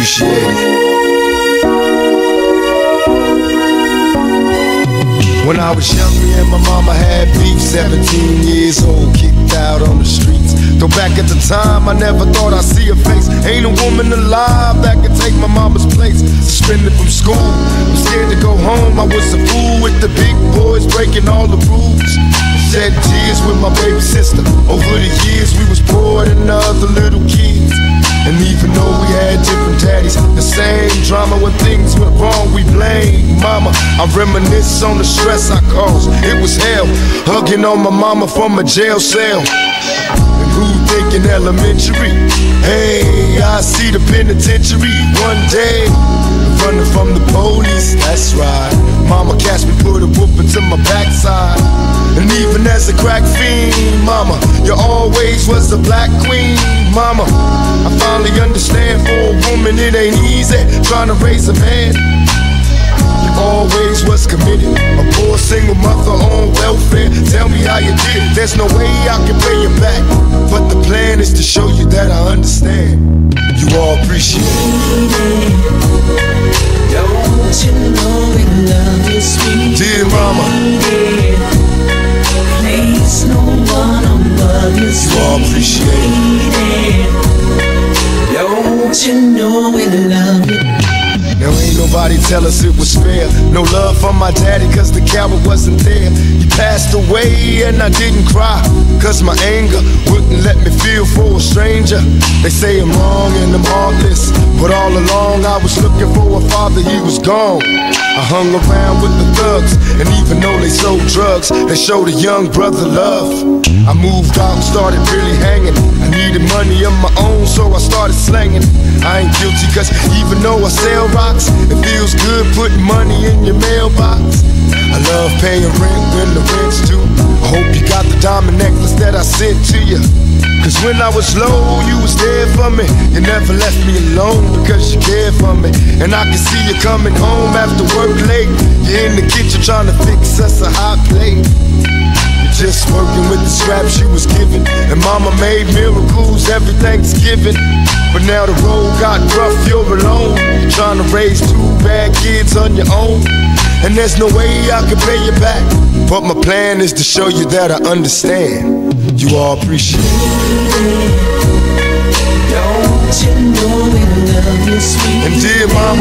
appreciate it. When I was young, me and my mama had beef. 17 years old, kicked out on the streets. Though back at the time, I never thought I'd see her face. Ain't a woman alive that could take my mama's place. Suspended from school, I'm scared to go home. I was a fool with the big boys, breaking all the rules. Shed tears with my baby sister. Over the years, we was poor than the other little kids. And even though we had different daddies, the same drama when things went wrong, we blame mama. I reminisce on the stress I caused. It was hell, hugging on my mama from a jail cell. And who thinking elementary? Hey, I see the penitentiary one day. Running from the police, that's right. Mama catch me, put a whooping to my backside. And even as a crack fiend, mama, you always was the black queen, mama. I finally understand, for a woman it ain't easy trying to raise a man. You always was committed, a poor single mother on welfare. Tell me how you did it, there's no way I can pay you back. But the plan is to show you that I understand. You all appreciate it. Don't you know we love you, sweet dear mama? Place no one above you, you all appreciate it. Don't you know we love you? Now ain't nobody tell us it was fair. No love from my daddy cause the coward wasn't there. He passed away and I didn't cry, cause my anger wouldn't let me feel for a stranger. They say I'm wrong and I'm heartless, but all along I was looking for a father, he was gone. I hung around with the thugs, and even though they sold drugs, they showed a young brother love. I moved out and started really hanging. I needed money of my own, so I started slanging. I ain't guilty cause even though I sell rocks, it feels good putting money in your mailbox. I love paying rent when the rent's due. I hope you got the diamond necklace that I sent to you. Cause when I was low, you was there for me. You never left me alone because you cared for me. And I can see you coming home after work late. You're in the kitchen trying to fix us a hot plate. You're just working with the scraps you was given. And mama made miracles every Thanksgiving. But now the road got rough, you're alone. You're trying to raise two bad kids on your own. And there's no way I can pay you back. But my plan is to show you that I understand. You all appreciate it. Don't you know we love you, sweet and dear mama,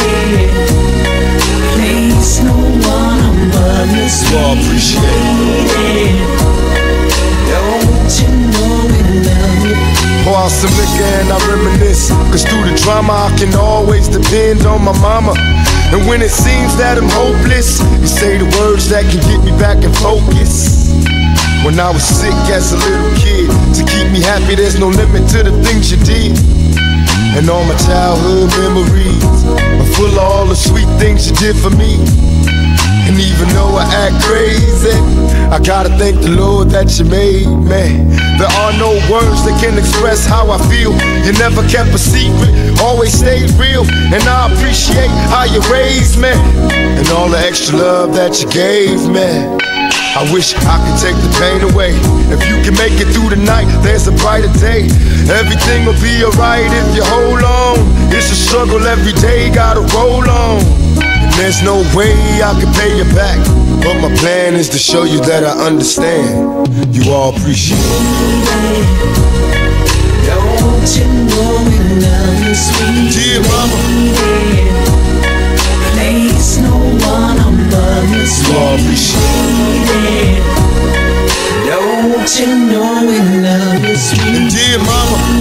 place no one above you, you all appreciate it. Don't you know we love you? Pour out some liquor and I reminisce, cause through the drama I can always depend on my mama. And when it seems that I'm hopeless, you say the words that can get me back in focus. When I was sick as a little kid, to keep me happy there's no limit to the things you did. And all my childhood memories are full of all the sweet things you did for me. And even though I act crazy, I gotta thank the Lord that you made me. There are no words that can express how I feel. You never kept a secret, always stayed real. And I appreciate how you raised me, and all the extra love that you gave me. I wish I could take the pain away. If you can make it through the night, there's a brighter day. Everything will be alright if you hold on. It's a struggle every day, gotta roll on. And there's no way I can pay you back, but my plan is to show you that I understand. You all appreciate it. Don't you know we love you, sweet dear mama, place no one above you, you all appreciate it. Don't you know we love you, sweet and dear mama,